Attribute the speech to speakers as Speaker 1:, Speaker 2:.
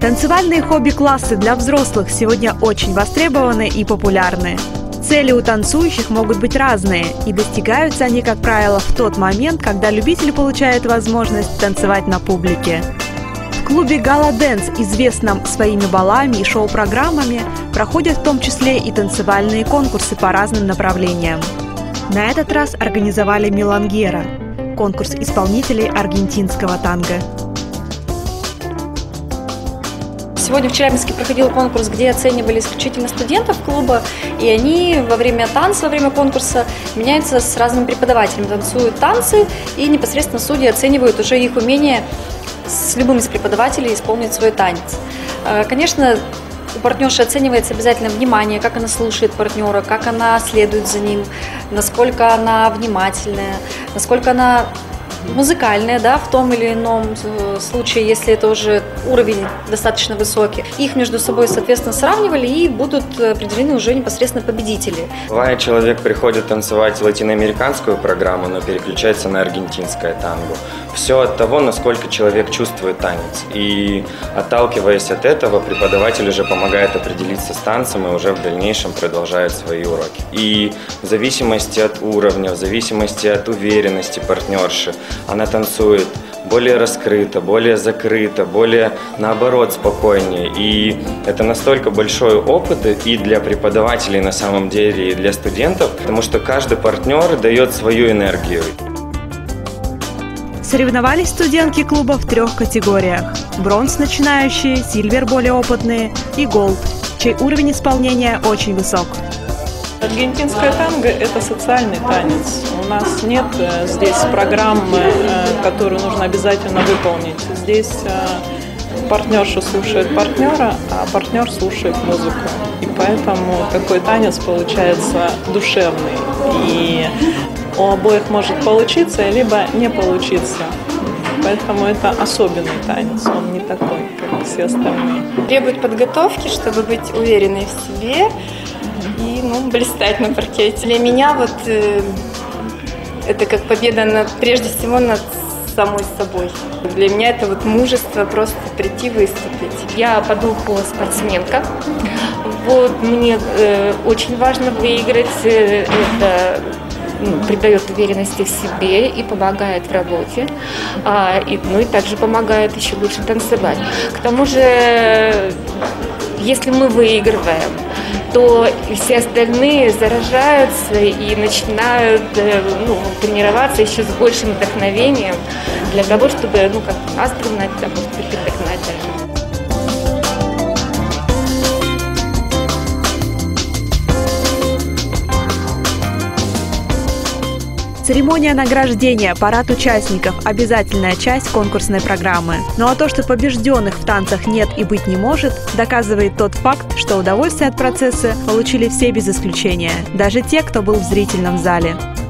Speaker 1: Танцевальные хобби-классы для взрослых сегодня очень востребованы и популярны. Цели у танцующих могут быть разные, и достигаются они, как правило, в тот момент, когда любитель получает возможность танцевать на публике. В клубе «Гала Дэнс», известном своими балами и шоу-программами, проходят в том числе и танцевальные конкурсы по разным направлениям. На этот раз организовали «Милангера» – конкурс исполнителей аргентинского танго.
Speaker 2: Сегодня в Челябинске проходил конкурс, где оценивали исключительно студентов клуба, и они во время танца, во время конкурса меняются с разными преподавателями, танцуют танцы, и непосредственно судьи оценивают уже их умение с любым из преподавателей исполнить свой танец. Конечно, у партнерши оценивается обязательно внимание, как она слушает партнера, как она следует за ним, насколько она внимательная, насколько она музыкальные, да, в том или ином случае, если это уже уровень достаточно высокий. Их между собой, соответственно, сравнивали, и будут определены уже непосредственно победители.
Speaker 3: Бывает, человек приходит танцевать латиноамериканскую программу, но переключается на аргентинское танго. Все от того, насколько человек чувствует танец. И отталкиваясь от этого, преподаватель уже помогает определиться с танцем и уже в дальнейшем продолжает свои уроки. И в зависимости от уровня, в зависимости от уверенности партнерши, она танцует более раскрыто, более закрыто, более, наоборот, спокойнее. И это настолько большой опыт и для преподавателей на самом деле, и для студентов, потому что каждый партнер дает свою энергию.
Speaker 1: Соревновались студентки клуба в 3 категориях – бронз начинающие, сильвер более опытные и голд, чей уровень исполнения очень высок.
Speaker 4: Аргентинское танго – это социальный танец. У нас нет здесь программы, которую нужно обязательно выполнить. Здесь партнерша слушает партнера, а партнер слушает музыку. И поэтому такой танец получается душевный. И у обоих может получиться, либо не получиться. Поэтому это особенный танец, он не такой, как все остальные.
Speaker 5: Требует подготовки, чтобы быть уверенной в себе и блистать на паркете. Для меня это как победа прежде всего над самой собой. Для меня это мужество просто прийти выступить.
Speaker 6: Я по духу спортсменка. Мне очень важно выиграть. Это придает уверенности в себе и помогает в работе, и также помогает еще лучше танцевать. К тому же, если мы выигрываем, то все остальные заражаются и начинают тренироваться еще с большим вдохновением для того, чтобы как нас догнать, а может быть и догнать даже.
Speaker 1: Церемония награждения, парад участников – обязательная часть конкурсной программы. Ну а то, что побежденных в танцах нет и быть не может, доказывает тот факт, что удовольствие от процесса получили все без исключения, даже те, кто был в зрительном зале.